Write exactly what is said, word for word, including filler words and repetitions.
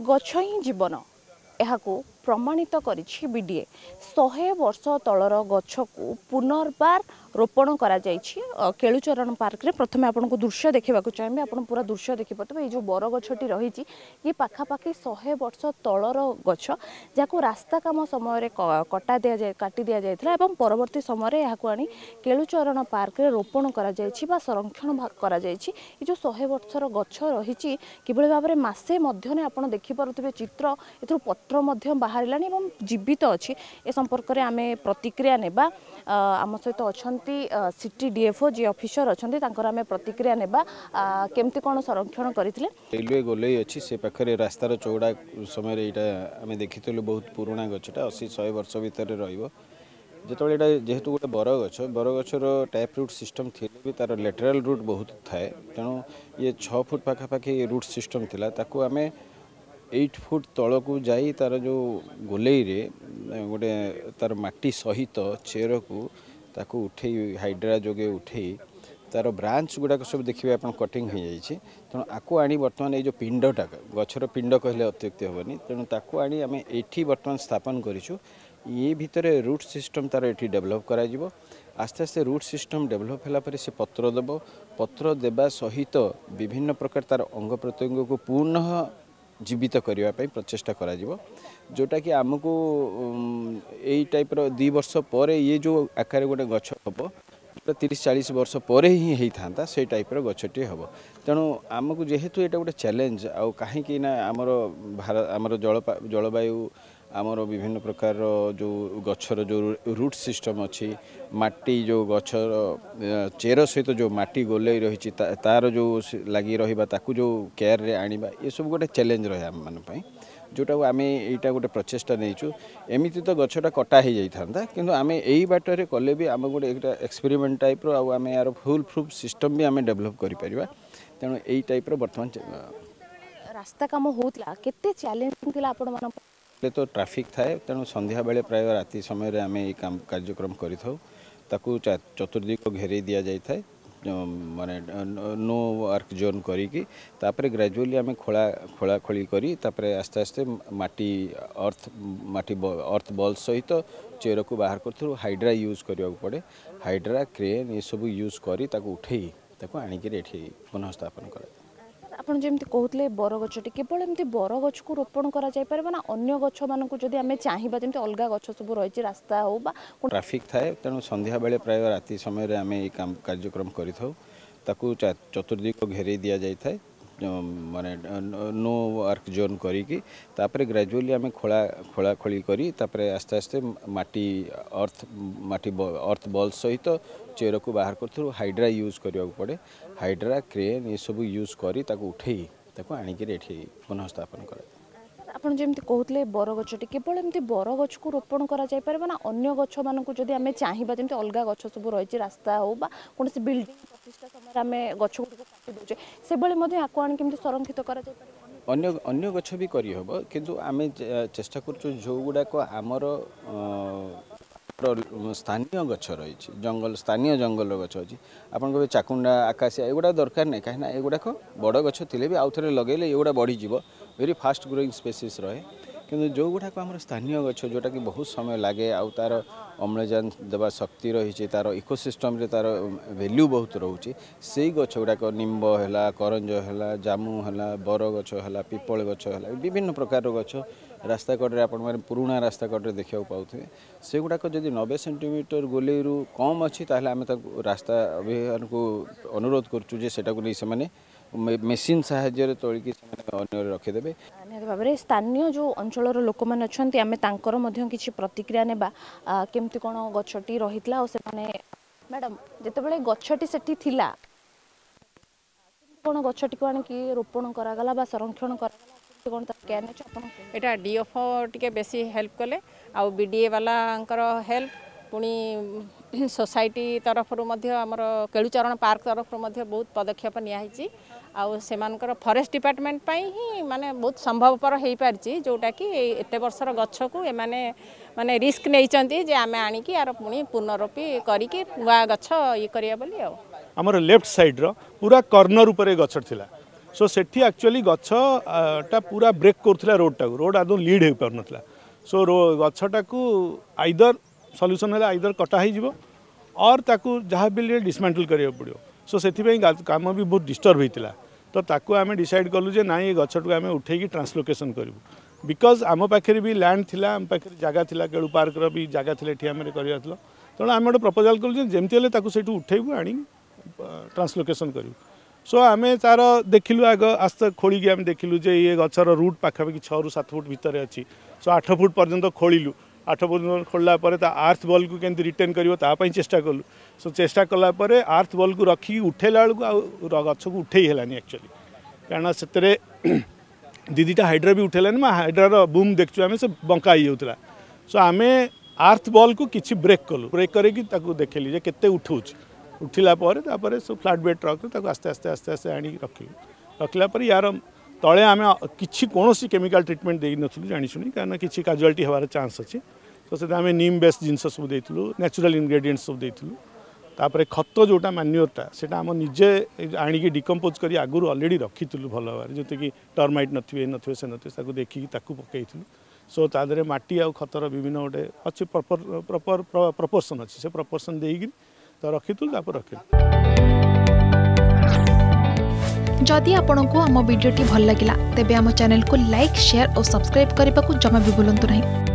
गछ ही जीवन यहाकू प्रमाणित करिछि बीडीए सौ वर्ष तलर गछ को पुनर्बार रोपण करा जाइछि केलुचरण पार्क रे। प्रथमे आपन को दृश्य देखा चाहिए आपन पूरा दृश्य देखिपे ये जो बर गछटी रही ये पाखापाखि सौ वर्ष तलर गछ जहाँ रास्ता काम समय कटा दि जाए काटी दि जाता एवं परवर्ती समय यहाँ आनी केलुचरण पार्क रे रोपण करा जाइछि बा संरक्षण करा जाइछि। ये जो सौ वर्षर गछ रही किभଳି भाव में मासे मध्य आपन देखिपे चित्र ए पत्र मध्य बाहरिलानी एवं जीवित अच्छी ए संपर्क में आम प्रतिक्रिया नेबा आम सहित अच्छा सिटी डीएफओ जी ऑफिसर अच्छा आम प्रतिक्रिया नेबा केमती कौन संरक्षण करते रेलवे गोलई अच्छी से पाखे रास्तार चौड़ा समय यहाँ आम देखी बहुत पुराणा गछटा अशी शहे वर्ष भितर रतो जेहेतु गोटे बर गछ बर गचर टैप रूट सिस्टम थी भी तार लेटराल रूट बहुत थाए तेणु ये छः फुट पाखापाखि रूट सिस्टम थिला ताकू आमे एट फुट तल को जाई तार जो गोलई रे गोटे तार माटी सहित चेर को ताकू उठे हाइड्रा जोगे उठे तार ब्रांच गुड़ाक सब देखिए आप कटिंग हो जाइए तेणु आपको आनी बर्तमान ये पिंडटा गचर पिंड कहले अत्युक्ति हेनी तेणु ताकू आनी आम एठी बर्तमान स्थापन करूँ ये भितर रूट सिस्टम तार एठी डेभलप करा जिवो आस्ते आस्ते रूट सिस्टम डेभलप होला पर से पत्र देव पत्र देवा सहित विभिन्न प्रकार तार अंग प्रत्यंग को पुनः जीवित करने प्रचेषा करा जिवो जोटा कि आमको यही टाइप रो दी वर्ष पर ये जो आकार गोटे गछ हम तीस चालीस वर्ष पर ही होता से टाइप गछटी हम तेणु आमको जेहेतु यहाँ गोटे चैलेंज आउ कहीं आमर भारत आमर जल जलवायु आमर विभिन्न प्रकार जो गछर जो रूट सिस्टम अच्छी माटी जो गछर चेर सहित जो माटी गोलई रही तार जो लगी रहा ताकू जो केयर रे आनिबा ये सब गोटे चैलेंज रहे आम मान जोटा आम यहाँ गोटे प्रचेषा नहीं एमती तो गछटा कटा हो जाता कि आम यही बाटर कले भी आम गोटे एक्सपेरिमेंट टाइप रो आम यार फुल प्रूफ सिस्टम भी आम डेभलप करें तेणु यही टाइप बर्तमान रास्ता काम होता केते चैलेंजिंग थिला आपण मान तो ट्राफिक थाए तेणु संध्या बेले प्राय राति समय आम ये काम कार्यक्रम करूँ चतुर्दिक घेरे दि जाए माने नो वर्क जोन करी तापर ग्रेजुअली आम खोला खोला खोली करी तापर आस्ते आस्ते माटी अर्थ माटी अर्थ बॉल सहित चेर को बाहर करूँ हाइड्रा यूज करने पड़े हाइड्रा क्रेन ये सब यूज करी ताको उठे ताको आनिक एठी पुनः स्थापन कर आपन जेमती कहते बर गछटी केवल एमती बर गछ को रोपण करा जाय पारे ना अन्य गछ मानक जदि आमे चाहिबा जेमती अलग गछ सब रही रास्ता हो बा ट्राफिक थाए तेणु संध्या बेले प्राय राति समय आम ये काम कार्यक्रम करूँ चतुर्दिक घेरे दि जाए माने नो वर्क जोन करी तापर ग्रेजुअली आम खोला खोला खोली करी तापर आस्ते आस्ते माटी अर्थ माटी अर्थ बॉल सहित चेर को बाहर करूँ हाइड्रा यूज करने पड़े हाइड्रा क्रेन ये सब यूज करी ताको उठे ताको आनिक एठी पुनः स्थापन कर आपन जेमती कहते बर गछटी केवल एमती बर गछ को रोपण करा जाय पारे ना अन्य गछ मानक जदि आमे चाहिबा जेमती अलग गछ सब रही रास्ता हो बा कोनोसी बिल्डिंग प्रतिष्ठा समय आमे गछ को काटि दोचे से बेले मध्ये आको आन केमती संरक्षित करा जाय पारे अन्य अन्य गछ भी करी हबो किंतु आमे चेष्टा करछु जो गुडा को हमर स्थानीय गछ रही जंगल स्थानीय जंगल गछ अच्छी आप चाकुंडा आकाशिया एगुड़ा दरकार नहीं कहीं एगुड़ाक बड़ गछ थे भी आउ थे लगे एगुड़ा बढ़ीज वेरी फास्ट ग्रोइंग स्पेसीस रहे कि जो गुड़ाक आम स्थानीय गछ जोटा कि बहुत समय लगे आउ तार अम्लजान देवा शक्ति रही तार इकोसिस्टम रे तार वैल्यू बहुत रोचे से गछ गुड़ाक निम्ब है करंज है जामु है बर गछ है पिपल गछ है विभिन्न प्रकार गछ रास्ता कड़े आप पुराणा रास्ता कड़े देखा पाते से गुड़ाक जब नब्बे सेंटीमीटर गोलई रु कम अच्छी ताहले आम रास्ता अभियान को अनुरोध करें मेसीन साहाय्य तोलिकी रखिदेवे भाव में स्थानीय जो अंचल लोक मैंने अच्छा आम तांकर किसी प्रतिक्रिया नेबा केमती कौन गछटी रही मैडम जितेबाला गछटी सेठी थिला कौन गछटी को आनिकी रोपण करागला बा संरक्षण करागला कौन केयर ने एटा डीएफओ टिके बेसी हेल्प कले आउ बीडीए वाला हेल्प पुणी सोसाइटी तरफ आमर केलुचरण पार्क तरफ बहुत पदक्षेप नियाही आउ सेमानकर फॉरेस्ट डिपार्टमेंट पाई ही माने बहुत संभवपर हो पारि जोटा कि एते वर्षर गछ को एमाने माने रिस्क नहीं जे आमे आनिकी यार पुणी पुनरोपी करिकी नुआ गछ ये करिया बोली आउ हमर लेफ्ट साइड रो पूरा कॉर्नर ऊपर गछ थिला सो सेठी एक्चुअली गछटा पूरा ब्रेक करूला रोडटा रोड आदौ लीड हो पार नाला सो गछटा को आइदर सल्यूशन है आइदर कटा हो और ताकू जहाँ भी डिसमेंटल करा पड़ो सो से काम भी बहुत डिस्टर्ब होता तो ताकू आम डिसाइड कलु जे ना ये गछ आम उठे ट्रांसलोकेशन करूँ बिकज आम पाखे भी लैंड थिला आम पाखे जगह थिला केळू पार्क भी जगह थिला एठी आम कर तेणु आम गोटे प्रपोजाल कलु जमती है उठेबू आनी ट्रांसलोकेशन करूँ सो आम तार देखिलु आग आस्ते खोलिकी आम देखिलु जे ये गछर रूट पाखापाखि छः रु सात फुट भितर अच्छी सो आठ फुट पर्यंत खोलू आठ फुट खोलला आर्थ बॉल को केमती रिटेन कर चेष्टा कलु सो चेष्टा कलापर आर्थ बॉल को रखी उठेला बेलू गछ को उठे हेलानी एक्चुअली कारण से दीदीटा हाइड्रा भी उठेलानी हाइड्रार बूम देखु आम से बंका होता सो आम आर्थ बॉल को किसी ब्रेक कलु ब्रेक करके देखली जे केते उठाऊँ उठिला पर सब फ्लाट बेड ट्रक आस्ते आस्ते आस्ते आस्ते आनी रखिलु रखला यार तले आम कि कौन केमिकल ट्रिटमेंट दे नथुलु जानी शुणी कारण किसी काजुआलिटी हबार चांस अच्छे तो से आम नीम बेस जिनस सब देइथुलु नेचुरल इनग्रेडिएंट्स सब देइथुलु तापर खत जोटा मैन्योरटा सेटा आम निजे आनिकी डिकम्पोज करी आगुरु ऑलरेडी रखिथुलु भल भाव जोते कि टर्माइट नथिबे नथिबे से नथिबे ताकू देखिकी ताकू पकेइथुलु सो तादरे माटी आ खतर विभिन्न गोटे अच्छे प्रॉपर प्रॉपर प्रपोर्शन अच्छे से प्रपोर्शन देइकी तो रखिथुलु तापर रखिलु जदि आपंक आम भिडी भल लगा तेब आम चैनल को लाइक शेयर और सब्सक्राइब करने को जमा भी भूलु नहीं।